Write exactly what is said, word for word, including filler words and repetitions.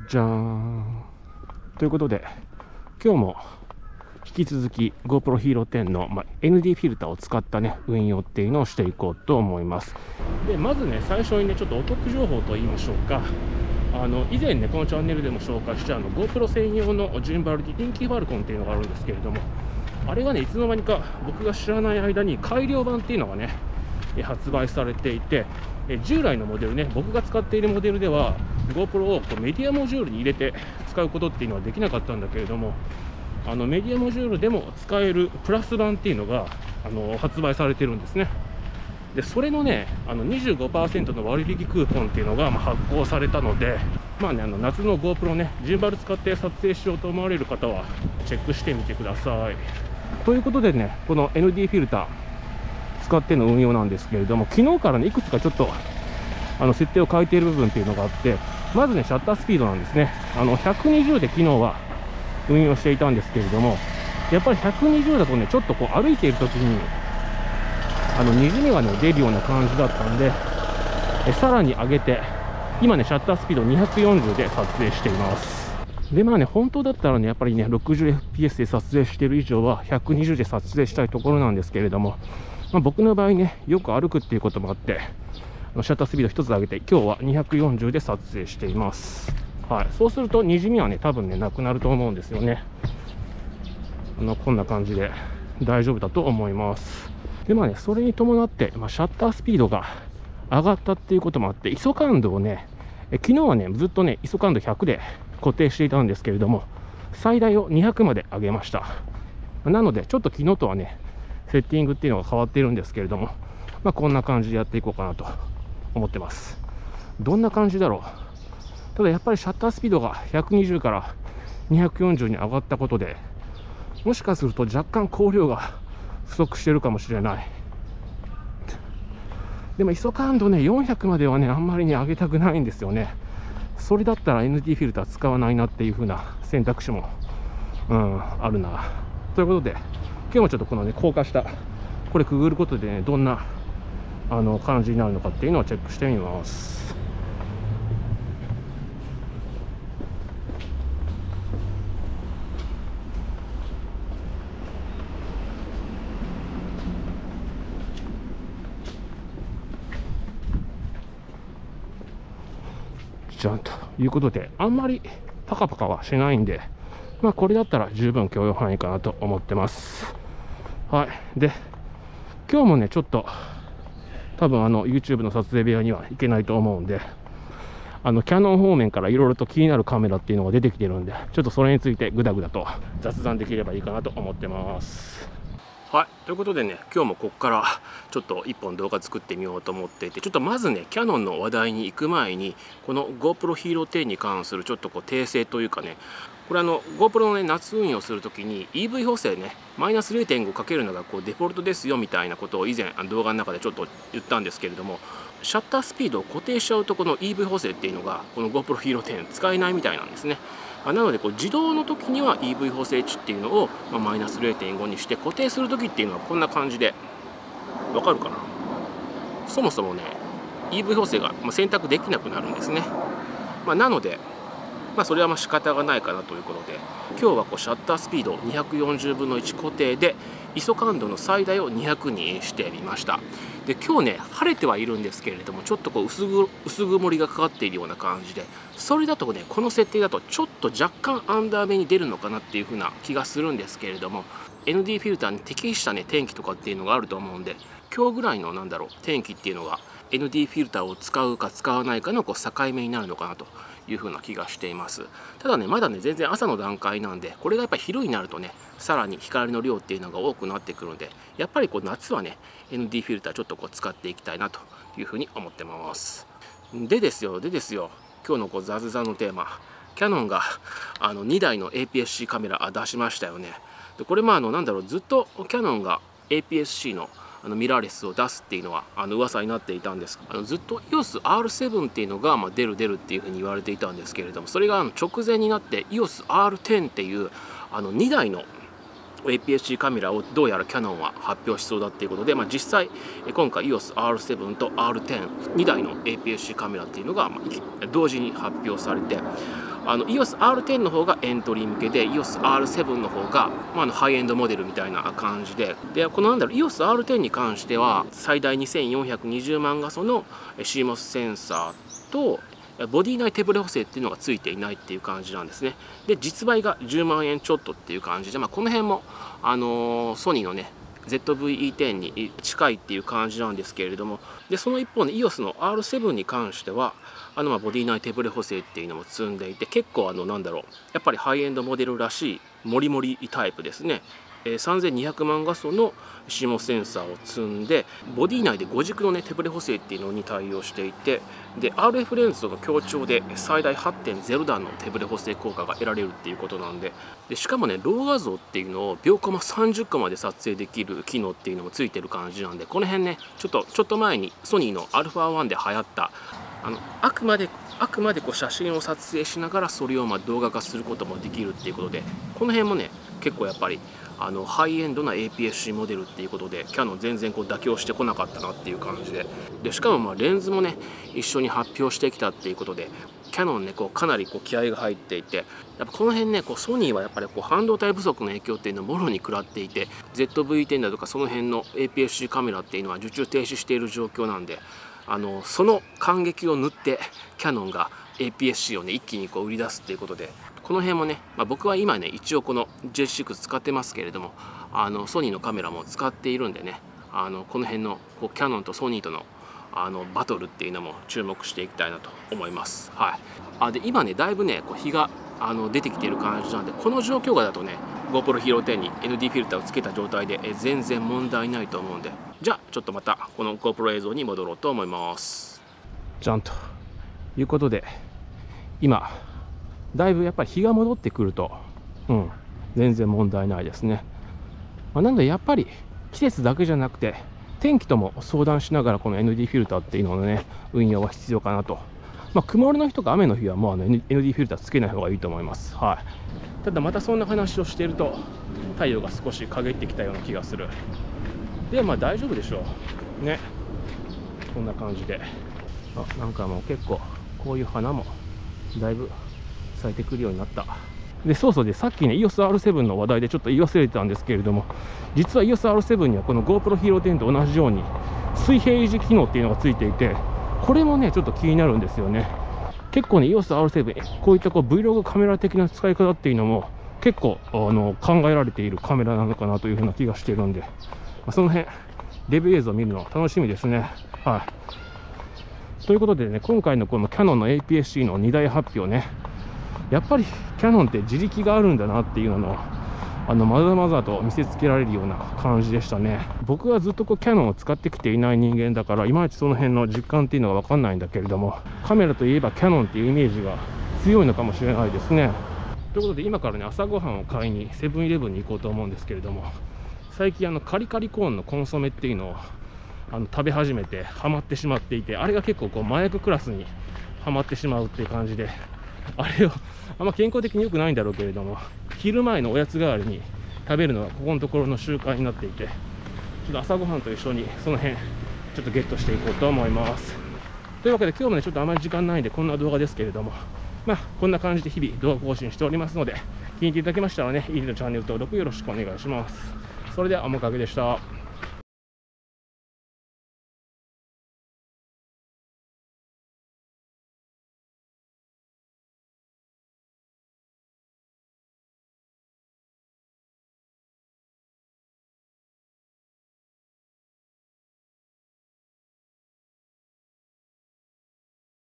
じゃーん。ということで、今日も引き続き GoPro Hero テンの、まあ、エヌディー フィルターを使ったね、運用っていうのをしていこうと思います。で、まずね、最初にね、ちょっとお得情報と言いましょうか。あの以前ね、このチャンネルでも紹介したあの GoPro 専用のジンバルディティンキーファルコンっていうのがあるんですけれども、あれがね、いつの間にか僕が知らない間に改良版っていうのがね、発売されていて、従来のモデルね、僕が使っているモデルでは GoPro をこうメディアモジュールに入れて使うことっていうのはできなかったんだけれども、あのメディアモジュールでも使えるプラス版っていうのがあの発売されてるんですね。でそれのね、あの にじゅうごパーセント の割引クーポンっていうのがまあ発行されたので、まあね、あの夏の GoPro ね、ジンバル使って撮影しようと思われる方はチェックしてみてください。ということでね、この エヌディー フィルター使っての運用なんですけれども、昨日からね、いくつかちょっとあの設定を変えている部分っていうのがあって、まずね、シャッタースピードなんですね。あのひゃくにじゅうで昨日は運用していたんですけれども、やっぱりひゃくにじゅうだとね、ちょっとこう歩いている時にあのにじみがね出るような感じだったんで、えさらに上げて、今ねシャッタースピードにひゃくよんじゅうで撮影しています。でまあね、本当だったらね、やっぱりね ろくじゅうエフピーエス で撮影している以上はひゃくにじゅうで撮影したいところなんですけれども、まあ、僕の場合ね、よく歩くっていうこともあって、シャッタースピード一つ上げて今日はにひゃくよんじゅうで撮影しています。はい、そうするとにじみはね多分ねなくなると思うんですよね。あのこんな感じで大丈夫だと思います。でまあね、それに伴って、まあ、シャッタースピードが上がったっていうこともあって、イソ感度をね、え昨日はねずっとねイソ感度ひゃくで固定していたんですけれども、最大をにひゃくまで上げました。なのでちょっと昨日とはねセッティングっていうのが変わっているんですけれども、まあ、こんな感じでやっていこうかなと思ってます。どんな感じだろう。ただやっぱりシャッタースピードがひゃくにじゅうからにひゃくよんじゅうに上がったことで、もしかすると若干光量が不足してるかもしれない。でもイソ感度ねよんひゃくまではねあんまりね上げたくないんですよね。それだったら エヌディー フィルター使わないなっていう風な選択肢も、うん、あるな。ということで今日もちょっとこのね高架下、これくぐることでねどんなあの感じになるのかっていうのをチェックしてみます。じゃんということで、あんまりパカパカはしないんで、まあこれだったら十分許容範囲かなと思ってます。はい。で今日もねちょっと多分あの YouTube の撮影部屋には行けないと思うんで、あのキヤノン方面からいろいろと気になるカメラっていうのが出てきてるんで、ちょっとそれについてグダグダと雑談できればいいかなと思ってます。はい、ということでね、今日もここからちょっといっぽん動画作ってみようと思っていて、ちょっとまずねキヤノンの話題に行く前に、この GoPro Hero テンに関するちょっとこう訂正というかね、これあの GoPro のね夏運用するときに イーブイ 補正ねマイナス れいてんご かけるのがこうデフォルトですよみたいなことを以前動画の中でちょっと言ったんですけれども、シャッタースピードを固定しちゃうとこの イーブイ 補正っていうのがこの GoPro Hero テン使えないみたいなんですね。なのでこう自動の時には イーブイ 補正値っていうのを、まあ、マイナス れいてんご にして、固定する時っていうのはこんな感じで、わかるかな。そもそもね イーブイ 補正が選択できなくなるんですね。まあ、なのでまあそれはまあ仕方がないかなということで、今日はこうシャッタースピードにひゃくよんじゅうぶんのいち固定で、イソ感度の最大をにひゃくにしてみました。で今日ね晴れてはいるんですけれども、ちょっとこう薄ぐ薄曇りがかかっているような感じで、それだとねこの設定だとちょっと若干アンダー目に出るのかなっていう風な気がするんですけれども、 エヌディー フィルターに適したね天気とかっていうのがあると思うんで、今日ぐらいのなんだろう天気っていうのが エヌディー フィルターを使うか使わないかのこう境目になるのかなという風な気がしています。ただねまだね全然朝の段階なんで、これがやっぱり昼になるとねさらに光の量っていうのが多くなってくるので、やっぱりこう夏はね エヌディー フィルターちょっとこう使っていきたいなという風に思ってます。でですよでですよ今日のこうザズザのテーマ、キヤノンがあのにだいの エーピーエスシー カメラ出しましたよね。でこれまああのなんだろう、ずっとキヤノンが エーピーエスシー のあのミラーレスを出すっていうのはあの噂になっていたんです。あのずっと イーオーエスアールセブン っていうのがまあ出る出るっていうふうに言われていたんですけれども、それがあの直前になって イーオーエスアールテン っていうあのにだいの エーピーエスシー カメラをどうやらキヤノンは発表しそうだっていうことで、まあ、実際今回 イーオーエスアールセブン と アールテンにだいの エーピーエスシー カメラっていうのが同時に発表されて、 あの イーオーエスアールテン の方がエントリー向けで イーオーエスアールセブン の方が、まあ、あのハイエンドモデルみたいな感じで、でこのなんだろう イーオーエスアールテン に関しては最大にせんよんひゃくにじゅうまん画素の シーモス センサーとボディ内手ブレ補正っていうのがついていないっていう感じなんですね。で実売がじゅうまんえんちょっとっていう感じで、まあ、この辺も、あのー、ソニーのね ゼットブイイーテン に近いっていう感じなんですけれども、でその一方で イーオーエス の アールセブン に関してはあのまあボディ内手ブレ補正っていうのも積んでいて、結構あのなんだろうやっぱりハイエンドモデルらしいモリモリタイプですね。さんぜんにひゃくまん画素の シーモス センサーを積んでボディ内でご軸の、ね、手ブレ補正っていうのに対応していて、で アールエフ レンズとの強調で最大 はってんゼロ 段の手ブレ補正効果が得られるっていうことなんで、でしかもねロー画像っていうのを秒コマさんじゅっコマで撮影できる機能っていうのもついてる感じなんで、この辺ねちょっとちょっと前にソニーの アルファワン で流行ったあのあくまであくまでこう写真を撮影しながらそれをまあ動画化することもできるっていうことで、この辺もね結構やっぱりあのハイエンドな エーピーエスシー モデルっていうことでキヤノン全然こう妥協してこなかったなっていう感じで、でしかもまあレンズもね一緒に発表してきたっていうことでキヤノンねこうかなりこう気合が入っていて、やっぱこの辺ねこうソニーはやっぱりこう半導体不足の影響っていうのをもろに食らっていて ゼットブイテン だとかその辺の エーピーエスシー カメラっていうのは受注停止している状況なんで、あのその感激を縫ってキヤノンが エーピーエスシー をね一気にこう売り出すっていうことで、この辺もね、まあ、僕は今ね一応この ジェイシックス 使ってますけれども、あのソニーのカメラも使っているんでね、あのこの辺のこうキヤノンとソニーとのあのバトルっていうのも注目していきたいなと思います。はい、あで今ねだいぶねこう日があの出てきている感じなんで、この状況下だとね GoPro Hero テンに エヌディー フィルターをつけた状態でえ全然問題ないと思うんで、じゃあちょっとまたこの GoPro 映像に戻ろうと思います。じゃんということで今だいぶやっぱり日が戻ってくると、うん、全然問題ないですね。まあ、なのでやっぱり季節だけじゃなくて天気とも相談しながらこの エヌディー フィルターっていうののね運用は必要かなと。まあ、曇りの日とか雨の日はもうあの エヌディー フィルターつけない方がいいと思います。はい、ただまたそんな話をしていると太陽が少し陰ってきたような気がする。でまあ大丈夫でしょうね。こんな感じで、あなんかもう結構こういう花もだいぶ咲いてくるようになった。でそうそうでさっきね イーオーエスアールセブン の話題でちょっと言い忘れてたんですけれども、実は イーオーエスアールセブン にはこの GoPro Hero テンと同じように水平維持機能っていうのがついていて、これもねちょっと気になるんですよね。結構ね イーオーエスアールセブン こういったこう Vlog カメラ的な使い方っていうのも結構あの考えられているカメラなのかなというふうな気がしているんで、まあ、その辺レビュー映像を見るの楽しみですね。はい、ということでね今回のこの キヤノンの エーピーエスシー のに大発表ね、やっぱりキヤノンって自力があるんだなっていうのをあのまざまざと見せつけられるような感じでしたね。僕はずっとこうキヤノンを使ってきていない人間だからいまいちその辺の実感っていうのが分かんないんだけれども、カメラといえばキヤノンっていうイメージが強いのかもしれないですね。ということで今からね朝ごはんを買いにセブンイレブンに行こうと思うんですけれども、最近あのカリカリコーンのコンソメっていうのをあの食べ始めてハマってしまっていて、あれが結構こう麻薬クラスにはまってしまうっていう感じで、あれをあんま健康的に良くないんだろうけれども昼前のおやつ代わりに食べるのがここのところの習慣になっていて、ちょっと朝ごはんと一緒にその辺ちょっとゲットしていこうと思います。というわけで今日もねちょっとあまり時間ないんでこんな動画ですけれども、まあこんな感じで日々動画更新しておりますので、気に入っていただけましたらねいいねとチャンネル登録よろしくお願いします。それでは面影でした。